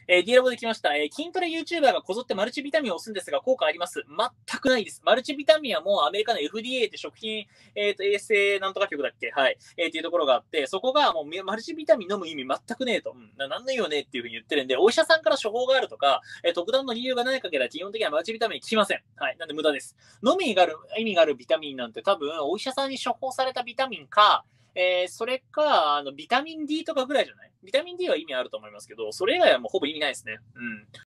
ディアラボで来ました。筋トレ YouTuber がこぞってマルチビタミンを押すんですが、効果あります？全くないです。マルチビタミンはもうアメリカの FDA って食品、衛生なんとか局だっけはい。っていうところがあって、そこがもうマルチビタミン飲む意味全くねえと。なんの意味よねっていうふうに言ってるんで、お医者さんから処方があるとか、特段の理由がない限りは基本的にはマルチビタミン効きません。はい。なんで無駄です。飲む意味があるビタミンなんて多分、お医者さんに処方されたビタミンか、それか、ビタミン D とかぐらいじゃない？ビタミン D は意味あると思いますけど、それ以外はもうほぼ意味ないですね。うん。